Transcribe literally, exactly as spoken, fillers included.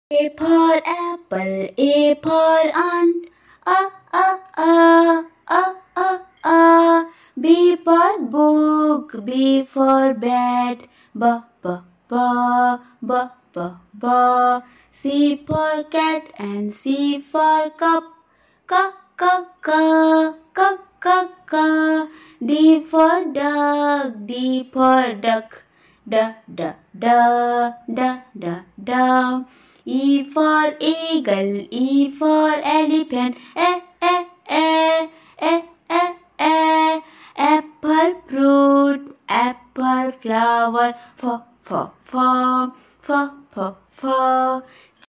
A for apple, A for ant, A, A, A, A, A, A. B for book, B for bat, B, B, B, B, B, B. C for cat and C for cup, K, K, K, K, K, K. D for dog, D for duck, Da, da, da, da, da, da. E for eagle, E for elephant, E, E, E, E, E, E. Apple fruit, apple flower, F,